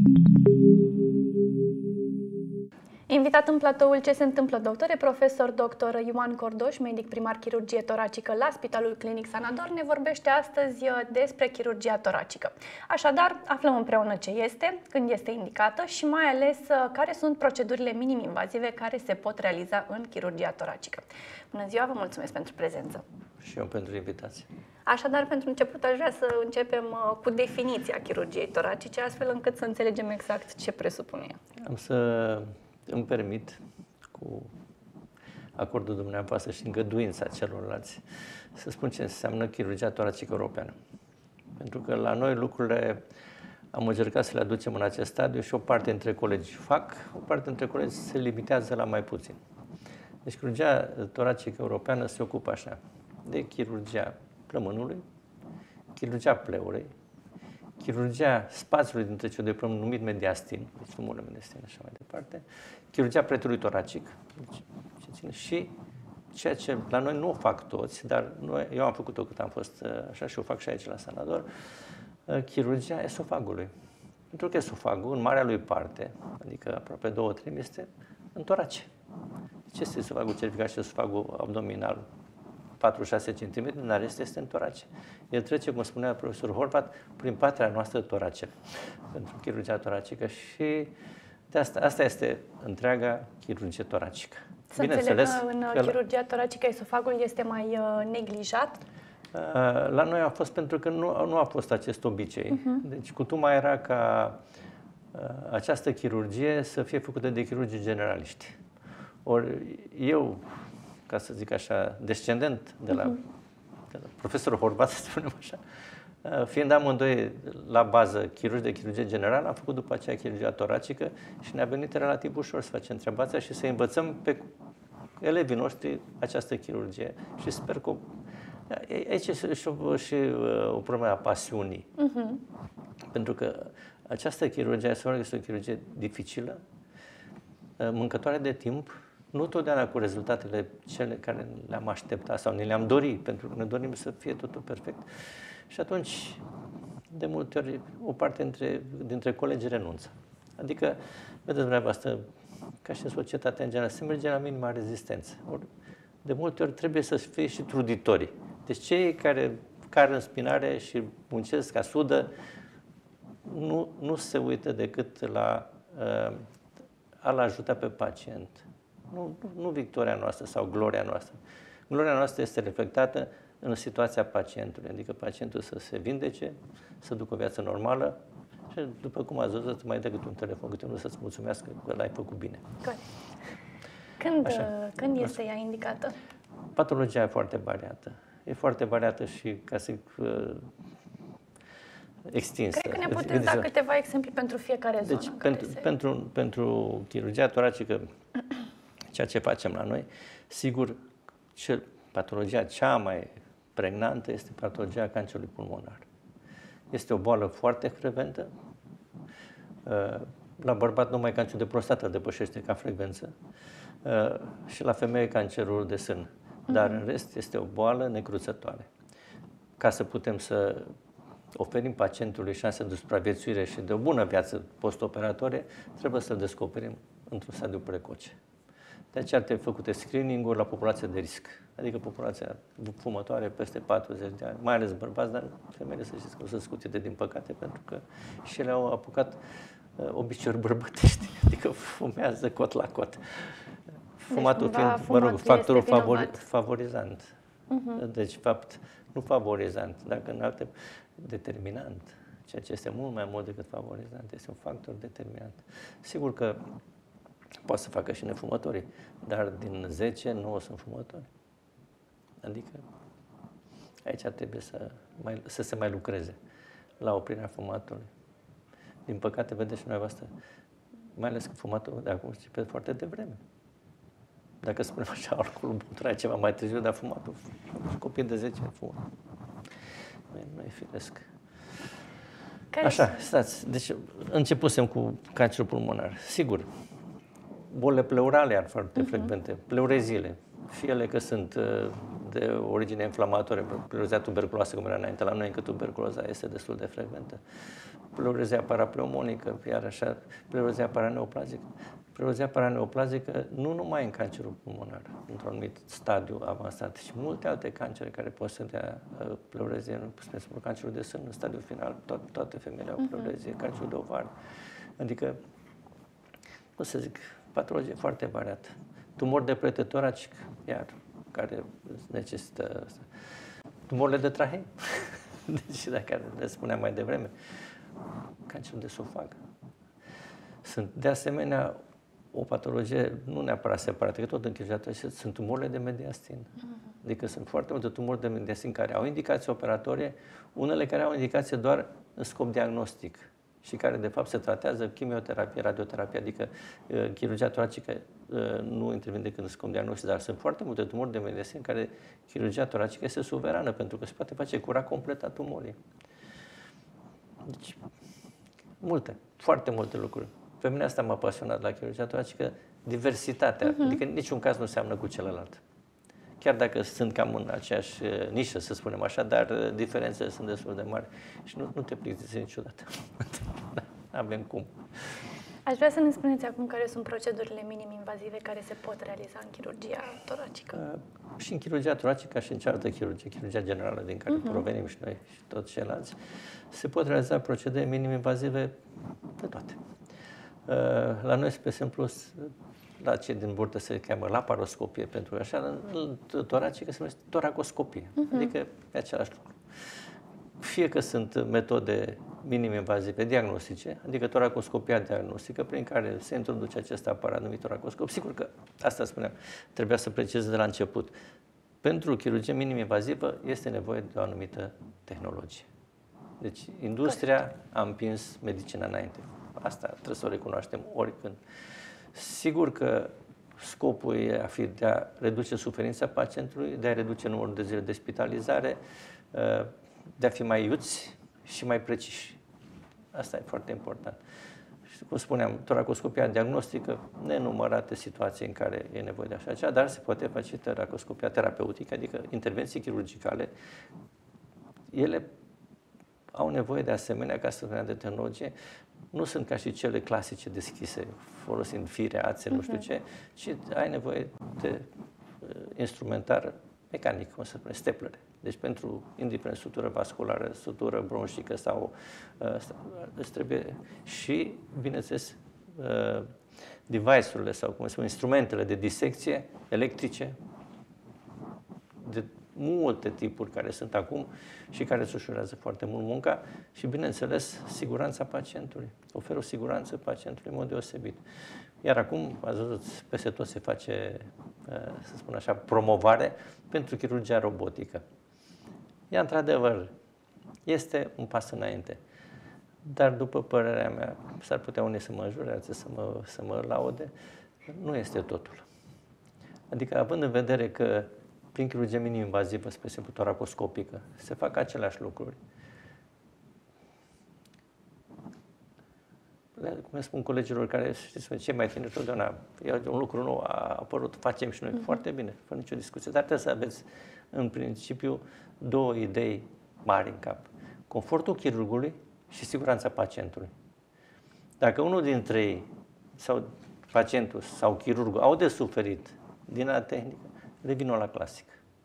Invitat în platoul Ce se întâmplă, doctore, profesor dr. Ioan Cordoș, medic primar chirurgie toracică la Spitalul Clinic Sanador, ne vorbește astăzi despre chirurgia toracică. Așadar, aflăm împreună ce este, când este indicată și mai ales care sunt procedurile minim-invazive care se pot realiza în chirurgia toracică. Bună ziua, vă mulțumesc pentru prezență. Și eu pentru invitație. Așadar, pentru început aș vrea să începem cu definiția chirurgiei toracice, astfel încât să înțelegem exact ce presupune ea. Am să îmi permit, cu acordul dumneavoastră și îngăduința celorlalți, să spun ce înseamnă chirurgia toracică europeană. Pentru că la noi lucrurile am încercat să le aducem în acest stadiu și o parte dintre colegi fac, o parte dintre colegi se limitează la mai puțin. Deci chirurgia toracică europeană se ocupă așa, de chirurgia plămânului, chirurgia pleurei, chirurgia spațiului dintre cele de plămân numit mediastin, deci tumorul mediastin, așa mai departe, chirurgia pretului toracic, deci, ce ține, și ceea ce la noi nu o fac toți, dar eu am făcut-o cât am fost așa și o fac și aici la Sanador, chirurgia esofagului. Pentru că esofagul, în marea lui parte, adică aproape 2/3, este în torace. Deci este esofagul cervical și esofagul abdominal, 4-6 cm, în rest este în torace. El trece, cum spunea profesorul Horvat, prin patria noastră torace, pentru chirurgia toracică și de asta este întreaga chirurgie toracică. Să înțeleg că în chirurgia toracică esofagul este mai neglijat? La noi a fost pentru că nu a fost acest obicei. Deci cutuma era ca această chirurgie să fie făcută de chirurgii generaliști. Ori eu, ca să zic așa, descendent de la profesorul Horvat, să spunem așa, fiind amândoi la bază chirurgi de chirurgie generală, am făcut după aceea chirurgia toracică și ne-a venit relativ ușor să facem treaba asta și să învățăm pe elevii noștri această chirurgie. Și sper că aici este și o problemă a pasiunii. Pentru că această chirurgie este o chirurgie dificilă, mâncătoare de timp, nu totdeauna cu rezultatele cele care le-am așteptat sau ne le-am dorit, pentru că ne dorim să fie totul perfect. Și atunci, de multe ori, o parte dintre colegi renunță. Adică, vedeți dumneavoastră, ca și în societatea în general, se merge la minima rezistență. De multe ori trebuie să fie și truditorii. Deci cei care în spinare și muncesc ca sudă, nu se uită decât la a-l ajuta pe pacient. Nu victoria noastră sau gloria noastră. Gloria noastră este reflectată în situația pacientului, adică pacientul să se vindece, să ducă o viață normală și, după cum ați văzut, mai decât un telefon, câte unul să-ți mulțumească că l-ai făcut bine. Când este ea indicată? Patologia e foarte variată. E foarte variată și, ca să zic, extinsă. Cred că ne puteți da câteva exemple pentru fiecare zonă. Deci, pentru chirurgia toracică, ceea ce facem la noi, sigur, patologia cea mai pregnantă este patologia cancerului pulmonar. Este o boală foarte frecventă. La bărbat numai cancerul de prostată depășește ca frecvență și la femeie cancerul de sân. Dar în rest este o boală necruțătoare. Ca să putem să oferim pacientului șanse de supraviețuire și de o bună viață postoperatorie, trebuie să-l descoperim într-un stadiu precoce. De aceea trebuie făcute screening-uri la populația de risc, adică populația fumătoare peste 40 de ani, mai ales bărbați, dar femeile să știți că o să scutite din păcate, pentru că și ele au apucat obiceiuri bărbătești, adică fumează cot la cot. Fumatul fiind, factorul favorizant. Deci, fapt, nu favorizant, dacă în alte, determinant, ceea ce este mult mai mult decât favorizant, este un factor determinant. Sigur că poate să facă și nefumătorii, dar din 10, 9 sunt fumători. Adică aici trebuie să se mai lucreze la oprirea fumatului. Din păcate, vedeți și dumneavoastră, mai ales că fumatul de acum începe foarte devreme. Dacă spunem așa, alcoolul băutura ceva mai târziu, dar fumatul, copii de 10 fumă. Nu e firesc. Așa, stați. Deci începusem cu cancerul pulmonar. Sigur, bolile pleurale ar foarte frecvente, pleureziile, fie ele că sunt de origine inflamatorie, pleurezia tuberculoasă, cum era înainte la noi, încă tuberculoza este destul de frecventă. pleurezia parapneumonică, iar așa, pleurezia paraneoplazică. Pleurezia paraneoplazică nu numai în cancerul pulmonar, într-un anumit stadiu avansat, și multe alte cancere care pot să dea pleurezie, spre exemplu cancerul de sân în stadiul final, toate femeile au pleurezie, cancerul de ovar. Adică, cum să zic, patologie foarte variată. Tumor de plete toracic, iar, care necesită asta. Tumorile de trahee, deci dacă le spuneam mai devreme, cancerul de esofag. Sunt de asemenea o patologie nu neapărat separată, că tot închiriată, sunt tumorile de mediastin. Adică sunt foarte multe tumori de mediastin care au indicație operatorie, unele care au indicație doar în scop diagnostic și care de fapt se tratează chimioterapie, radioterapie, adică chirurgia toracică nu intervine decât în scop diagnostic, dar sunt foarte multe tumori de mediastin în care chirurgia toracică este suverană, pentru că se poate face cura completă a tumorii. Deci, foarte multe lucruri. Pe mine asta m-a pasionat la chirurgia toracică, diversitatea, adică în niciun caz nu seamănă cu celălalt. Chiar dacă sunt cam în aceeași nișă, să spunem așa, dar diferențele sunt destul de mari și nu te plictisești niciodată. Avem cum. Aș vrea să ne spuneți acum care sunt procedurile minim-invazive care se pot realiza în chirurgia toracică. Și în chirurgia toracică, ca și în cealaltă chirurgie, chirurgia generală din care provenim și noi și toți ceilalți, se pot realiza procedee minim-invazive de toate. La noi, spre exemplu, la cei din burtă se cheamă laparoscopie, pentru așa, în toracică se numește toracoscopie, adică e același lucru. Fie că sunt metode minim-invazive diagnostice, adică toracoscopia diagnostică, prin care se introduce acest aparat numit toracoscop. Sigur că, asta spuneam, trebuia să precizez de la început. Pentru chirurgie minim-invazivă este nevoie de o anumită tehnologie. Deci, industria a împins medicina înainte. Asta trebuie să o recunoaștem oricând. Sigur că scopul e a fi de a reduce suferința pacientului, de a reduce numărul de zile de spitalizare, de a fi mai iuți și mai preciși. Asta e foarte important. Și cum spuneam, toracoscopia diagnostică, nenumărate situații în care e nevoie de așa ceva, dar se poate face toracoscopia terapeutică, adică intervenții chirurgicale. Ele au nevoie de asemenea, ca să spunem, de tehnologie, nu sunt ca și cele clasice deschise, folosind fire, ațe, nu știu ce, ci ai nevoie de instrumentar mecanic, cum se spune, steplere. Deci pentru, indiferent, sutură vasculară, sutură bronșică sau deci trebuie și, bineînțeles, device-urile sau, cum se spune, instrumentele de disecție electrice, de multe tipuri care sunt acum și care îți ușurează foarte mult munca și, bineînțeles, siguranța pacientului. Oferă o siguranță pacientului în mod deosebit. Iar acum, ați văzut, peste tot se face, să spun așa, promovare pentru chirurgia robotică. Ea, într-adevăr, este un pas înainte. Dar, după părerea mea, s-ar putea unii să mă înjure, alții să mă laude, nu este totul. Adică, având în vedere că prin chirurgie minim-invazivă, spre exemplu toracoscopică, se fac aceleași lucruri. Cum le spun colegilor care, știți, cei mai tineri, totdeauna, e un lucru nou, a apărut, facem și noi foarte bine, fără nicio discuție. Dar trebuie să aveți, în principiu, două idei mari în cap. Confortul chirurgului și siguranța pacientului. Dacă unul dintre ei, sau pacientul sau chirurgul, au de suferit din a tehnică, revină la clasic.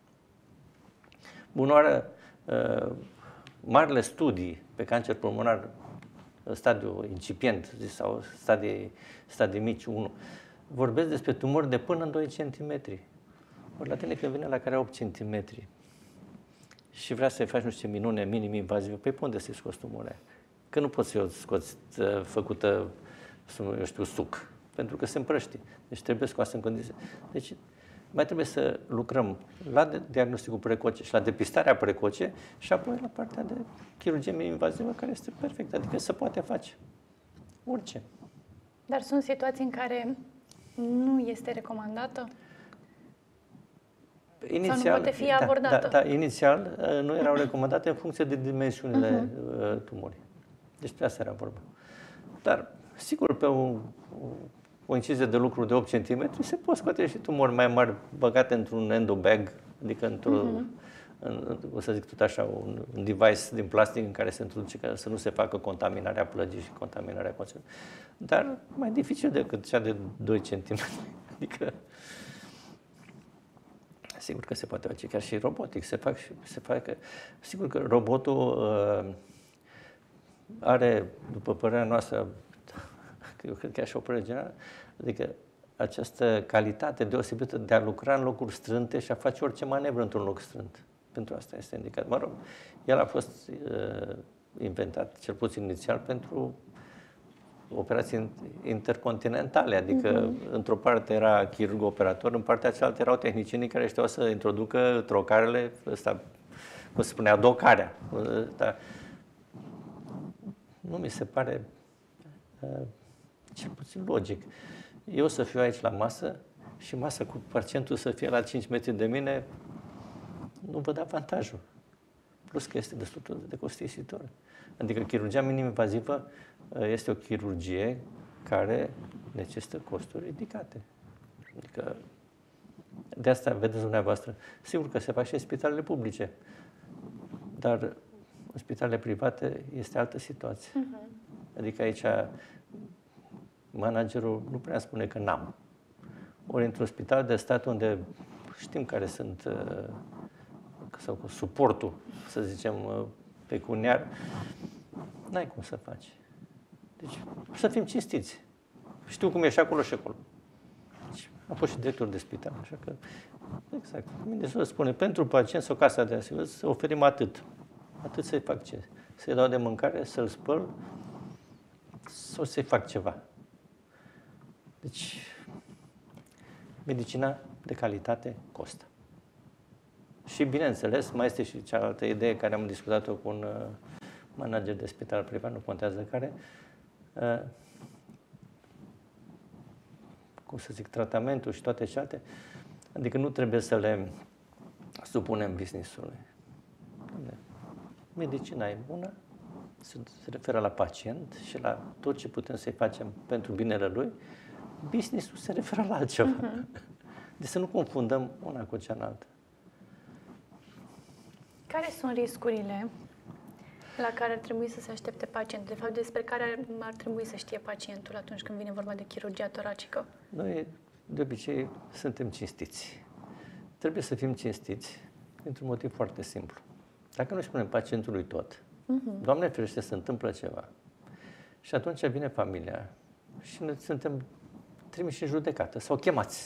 Bunoară, marile studii pe cancer pulmonar, stadiu incipient sau stadii mici 1, vorbesc despre tumori de până în 2 cm. Ori la tine când vine la care 8 cm și vrea să-i faci nu știu ce minune minim-invazivă, pe unde să-i scoți tumoarea? Că nu poți să o scoți făcută, eu știu, suc, pentru că se împrăștie. Deci trebuie scoasă în condiții. Deci mai trebuie să lucrăm la diagnosticul precoce și la depistarea precoce și apoi la partea de chirurgie minim-invazivă, care este perfectă, adică se poate face orice. Dar sunt situații în care nu este recomandată? Inițial, sau nu poate fi abordată? Da, inițial nu erau recomandate în funcție de dimensiunile tumorii. Deci pe asta era vorba. Dar, sigur, pe o incizie de lucru de 8 cm se pot scoate și tumori mai mari băgate într-un endobag, adică o să zic tot așa, un device din plastic în care se introduce ca să nu se facă contaminarea plăgii și contaminarea conținutului. Dar mai dificil decât cea de 2 cm. Adică, sigur că se poate face, chiar și robotic se fac. Sigur că robotul are, după părerea noastră, eu cred că e așa o părere generală, adică această calitate deosebită de a lucra în locuri strânte și a face orice manevră într-un loc strânt. Pentru asta este indicat. Mă rog, el a fost inventat, cel puțin inițial, pentru operații intercontinentale, adică într-o parte era chirurg operator, în partea cealaltă erau tehnicienii care știau să introducă trocarele, ăsta, cum se spunea, docarea. Dar nu mi se pare cel puțin logic. Eu să fiu aici la masă și masa cu pacientul să fie la 5 metri de mine, nu văd avantajul. Plus că este destul de costisitor. Adică chirurgia minim-invazivă este o chirurgie care necesită costuri ridicate. Adică de asta vedeți dumneavoastră. Sigur că se fac și în spitalele publice, dar în spitalele private este altă situație. Adică aici managerul nu prea spune că n-am. Ori într-un spital de stat unde știm care sunt sau cu suportul, să zicem, pecuniar, n-ai cum să faci. Deci, să fim cinstiți. Știu cum e și acolo și acolo. Deci, am fost și director de spital, așa că, exact. Ministerul spune, pentru pacient sau casa de asigurări să oferim atât. Atât să-i fac ce? Să-i dau de mâncare, să-l spăl sau să-i fac ceva. Deci, medicina de calitate costă. Și, bineînțeles, mai este și cealaltă idee care am discutat-o cu un manager de spital privat, nu contează care, cum să zic, tratamentul și toate celelalte, adică nu trebuie să le supunem business-ului. Medicina e bună, se referă la pacient și la tot ce putem să-i facem pentru binele lui. Business-ul se referă la altceva. Deci să nu confundăm una cu cealaltă. Care sunt riscurile la care ar trebui să se aștepte pacientul? De fapt, despre care ar trebui să știe pacientul atunci când vine vorba de chirurgia toracică? Noi, de obicei, suntem cinstiți. Trebuie să fim cinstiți dintr-un motiv foarte simplu. Dacă noi spunem pacientului tot, Doamne ferește, se întâmplă ceva. Și atunci vine familia și noi suntem trimiși în judecată sau chemați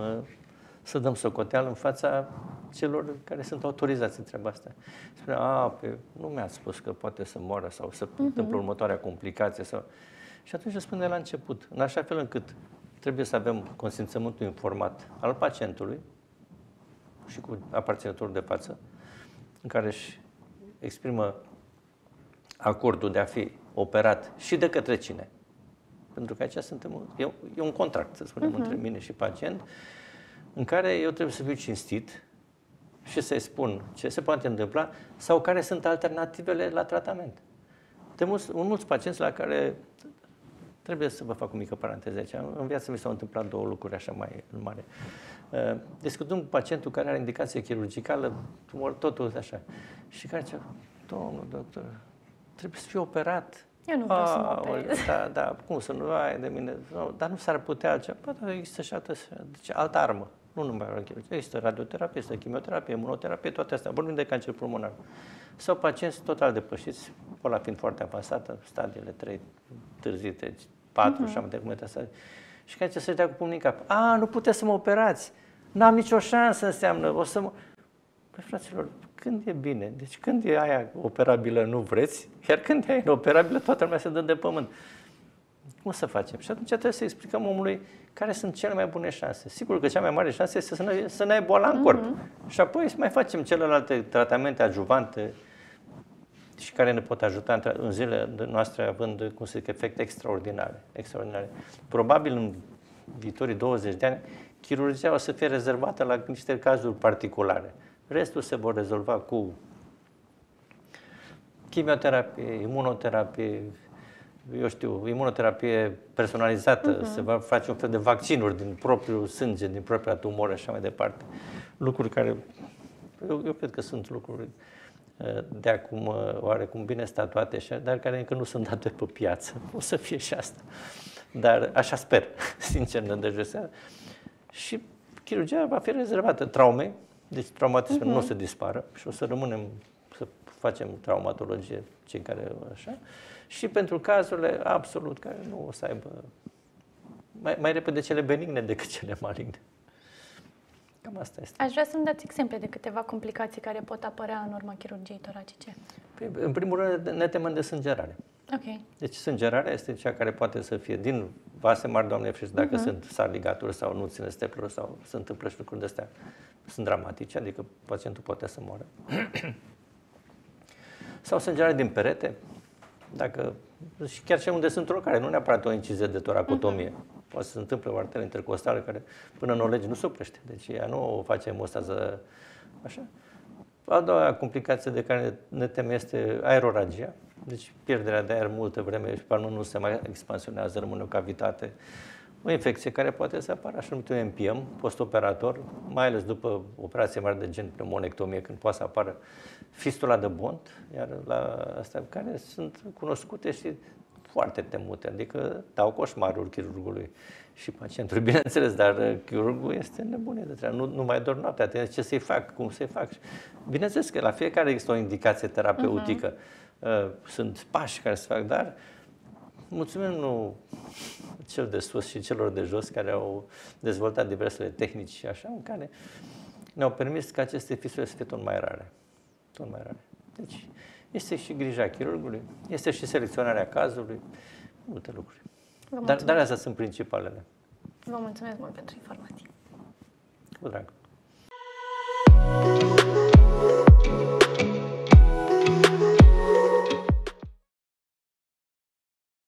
să dăm socoteală în fața celor care sunt autorizați în treaba asta. Spune, nu mi-ați spus că poate să moară sau să întâmplă următoarea complicație. Și atunci spune la început, în așa fel încât trebuie să avem consimțământul informat al pacientului și cu aparținătorul de față, în care își exprimă acordul de a fi operat și de către cine. Pentru că aici e un contract, să spunem, între mine și pacient, în care eu trebuie să fiu cinstit și să-i spun ce se poate întâmpla sau care sunt alternativele la tratament. De mulți pacienți la care trebuie să vă fac o mică paranteză aici. În viață mi s-au întâmplat 2 lucruri așa mai mare. Discutând cu pacientul care are indicație chirurgicală, tumor, totul așa. Și care zice, domnul doctor, trebuie să fiu operat. Eu nu vreau să mă operez. Da, cum să nu ai de mine? No, dar nu s-ar putea altceva. Dar există și altă armă. Nu numai chirurgie. Există radioterapie, există chimioterapie, imunoterapie, toate astea. Vorbim de cancer pulmonar. Sau pacienți total depășiți, boala fiind foarte avansată, stadiile 3 târzite, 4 și am decât asta. Și care să-și dea cu pumnii în cap. Nu puteți să mă operați. N-am nicio șansă, înseamnă. O să mă... Păi, fraților, când e bine? Deci când e aia operabilă nu vreți, iar când e aia operabilă toată lumea se dă de pământ. Cum să facem? Și atunci trebuie să explicăm omului care sunt cele mai bune șanse. Sigur că cea mai mare șansă este să ne ai boala în corp. Și apoi să mai facem celelalte tratamente adjuvante și care ne pot ajuta în zilele noastre având, cum să zic, efecte extraordinare. Probabil în viitorii 20 de ani, chirurgia o să fie rezervată la niște cazuri particulare. Restul se vor rezolva cu chimioterapie, imunoterapie, eu știu, imunoterapie personalizată, se va face un fel de vaccinuri din propriul sânge, din propria tumoră și așa mai departe. Lucruri care Eu cred că sunt lucruri de acum oarecum bine statuate, dar care încă nu sunt date pe piață. O să fie și asta. Dar așa sper, sincer, nădăjduiesc. Și chirurgia va fi rezervată traumei, deci traumatismul nu o să dispară și o să rămânem să facem traumatologie, cei care așa, și pentru cazurile absolut care nu o să aibă mai repede cele benigne decât cele maligne. Cam asta este. Aș vrea să-mi dați exemple de câteva complicații care pot apărea în urma chirurgiei toracice. Păi, în primul rând, ne temem de sângerare. Ok. Deci sângerarea este cea care poate să fie din vase mari, Doamne ferește, dacă sunt sar ligaturi sau nu ține steplerul sau se întâmplă și lucruri de-astea, sunt dramatice, adică pacientul poate să moară. Sau sângerare din perete, dacă, și chiar și unde sunt rocare, nu neapărat o incizie de toracotomie. Poate să se întâmple o arteră intercostală care până nu o legi nu se oprește. Deci ea nu o face emostază așa. A doua complicație de care ne temem este aeroragia. Deci pierderea de aer multă vreme și pe nu se mai expansionează, rămâne o cavitate. O infecție care poate să apară, așa numitul MPM, postoperator, mai ales după operație mare de gen pneumonectomie, când poate să apară fistula de Bond, iar la astea care sunt cunoscute și foarte temute, adică dau coșmarul chirurgului și pacientului, bineînțeles, dar chirurgul este nebunit de treabă, nu mai dorm noaptea, ce să-i fac, cum să-i fac. Bineînțeles că la fiecare există o indicație terapeutică, sunt pași care se fac, dar mulțumim nu cel de sus și celor de jos care au dezvoltat diversele tehnici și așa, în care ne-au permis ca aceste fistule să fie tot mai rare. Tot mai rare. Deci, este și grija chirurgului, este și selecționarea cazului, multe lucruri. Dar astea sunt principalele. Vă mulțumesc mult pentru informații. Cu drag.